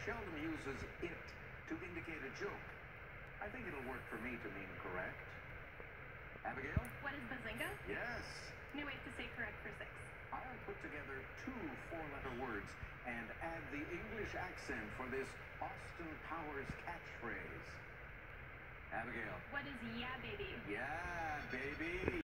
seldom uses it to indicate a joke. I think it'll work for me to mean correct. Abigail? What is Bazinga? Yes. New ways to say correct for 6. I'll put together 2 4-letter words and add the English accent for this Austin Powers catchphrase. Abigail? What is yeah, baby? Yeah, baby.